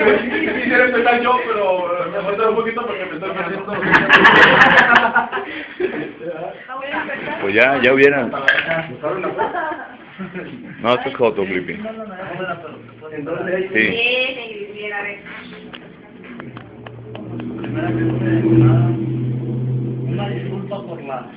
quisiera empezar yo, pero me falta un poquito porque me estoy perdiendo. Pues ya hubieran. No, esto es joto, Flippy. Sí. Bien, a ver. Una disculpa por la...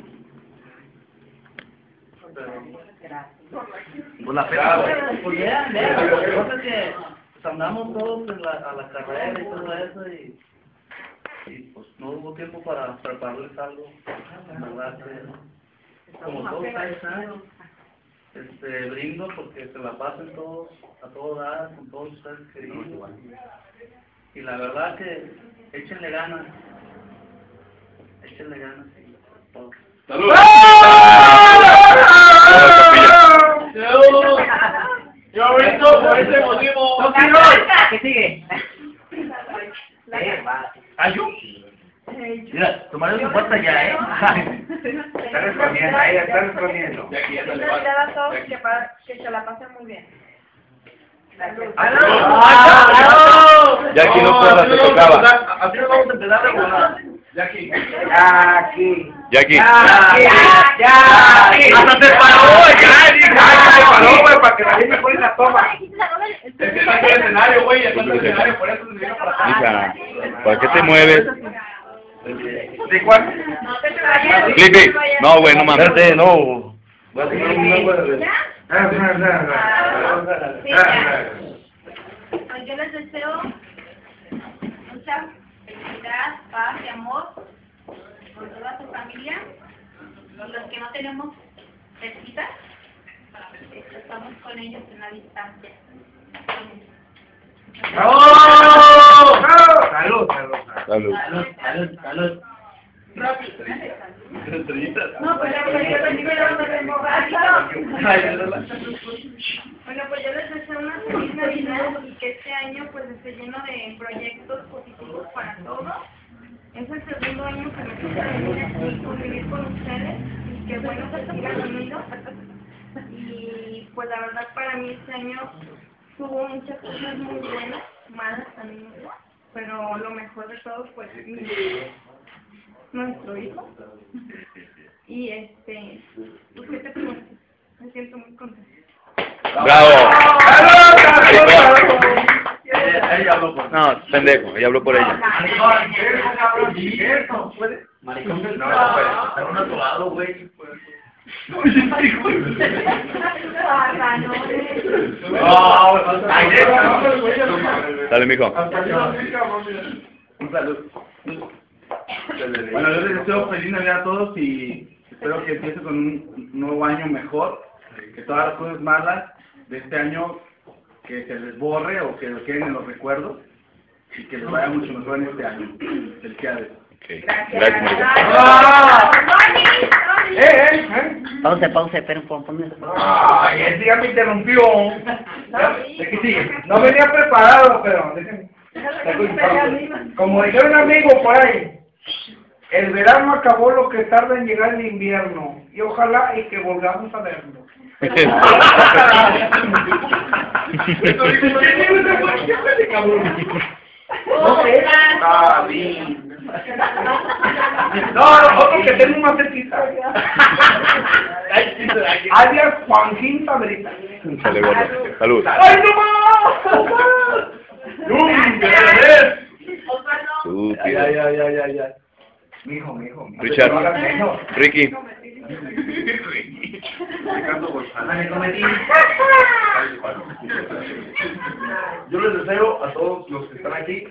Por la pegada. Pues vean, lo que pasa es que pues, andamos todos a la carrera y todo eso y pues no hubo tiempo para prepararles algo, la verdad que como todos ustedes saben, brindo porque se la pasen todos, a todo dar, con todos ustedes queridos, y la verdad que échenle ganas, todos. ¡Salud! Yo ahorita por ese motivo. ¿Qué sigue? ¿Ayú? Mira, tu marido se falta ya, ¿eh? Está respondiendo, ahí está respondiendo. Ya aquí ya se le Entonces, va. a todos que se la pasen muy bien. Ya aquí no todas te tocaba. Así nos vamos a empezar a volar. Ya aquí. Aquí. Jackie. Hasta se paró, ya se paró, güey, para que la gente pone la toma. Es que está en el escenario, güey, está en el escenario, por eso se viene para acá. Hija, ¿para qué te mueves? ¿De cuál? No te vayas. Flippy. No, güey, no mames. Espérate, no. Pues yo les deseo mucha felicidad, paz y amor por toda su familia. Y los que no tenemos cerquita, estamos con ellos en la distancia. Salud. Salud. No, pues ya yo también me lo Bueno, pues yo les deseo una feliz Navidad y que este año pues esté lleno de proyectos positivos para todos. Es el segundo año que me toca venir aquí y convivir con ustedes y que bueno que sigan conmigo. Y pues la verdad para mí este año tuvo muchas cosas muy buenas, malas también, pero lo mejor de todo pues nuestro hijo. Y pues qué te pregunto, me siento muy contenta. Bravo. Ella habló por No, pendejo, ella habló por ella. Maricón del... No, está un atolado, güey. Dale, mijo. Un saludo. Bueno, yo les deseo feliz Navidad a todos y espero que empiece con un nuevo año mejor, que todas las cosas malas de este año que se les borre o que lo queden en los recuerdos y que les vaya mucho mejor en este año. Felicidades. Okay. Gracias, Mónica. Pausa, espera un poco. Ay, ese ya me interrumpió. ¿De qué sigue? No venía preparado, pero déjenme. Como dijeron un amigo por ahí, el verano acabó lo que tarda en llegar el invierno y ojalá y que volvamos a verlo. No sé. No, otro que tengo más cerquita. Alias Juanjín Sabrita. Dale, gordo. Salud. ¡Ay, no más! Estúpido. Mijo. Richard. Ricky. Yo les deseo a todos los que están aquí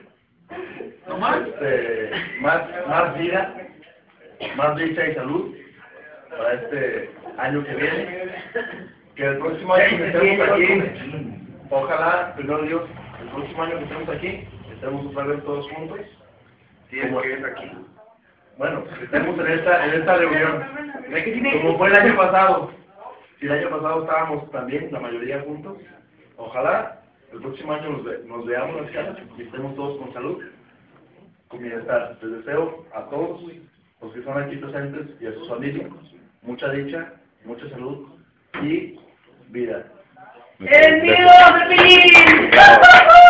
más vida, más dicha y salud para este año que viene. Que el próximo año que estemos aquí, ojalá, primero Dios, el próximo año que estemos aquí, estemos otra vez todos juntos. Si es que es aquí. Bueno, que estemos en esta reunión. Como fue el año pasado. Si el año pasado estábamos también, la mayoría juntos, ojalá el próximo año nos veamos las caras y estemos todos con salud, con bienestar. Les deseo a todos los que están aquí presentes y a sus familias mucha dicha, mucha salud y vida. ¡El mío, Pepín!